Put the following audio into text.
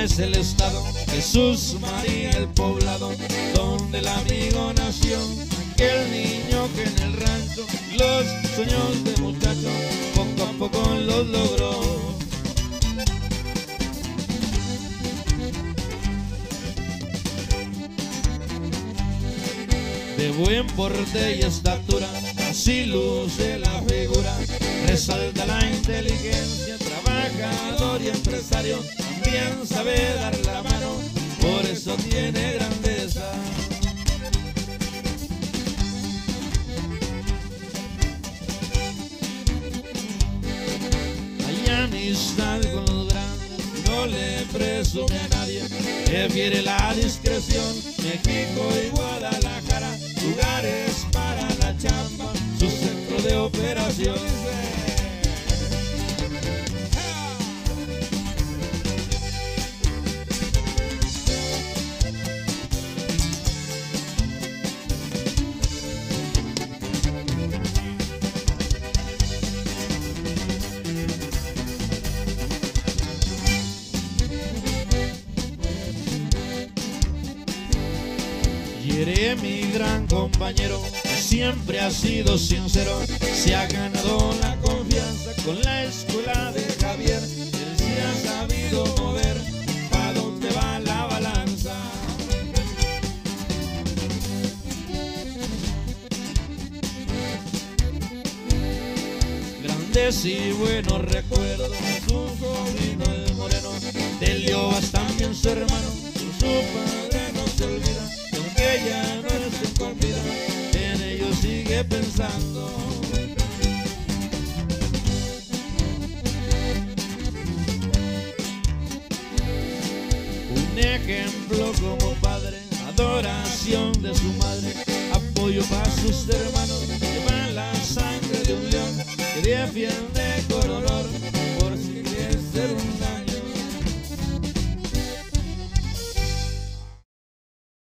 Sonora es el estado, Jesús María el poblado, donde el amigo nació, aquel niño que en el rancho los sueños de muchacho poco a poco los logró. De buen porte y estatura, así luce la figura, resalta la inteligencia, trabajador y empresario, también sabe dar la mano, por eso tiene grandeza. Hay amistad con los grandes, no le presume a nadie, prefiere la discreción. México y Guadalajara, lugares para la chamba, su centro de operaciones. Quiere mi gran compañero, que siempre ha sido sincero, se ha ganado la confianza con la escuela de Javier, él se ha sabido mover, pa' donde va la balanza. Grandes y buenos recuerdos, su sobrino el moreno, del Liobas también su hermano, por su padre no se olvida. Ya no estén con vida, en ellos sigue pensando. Un ejemplo como padre, adoración de su madre, apoyo para sus hermanos,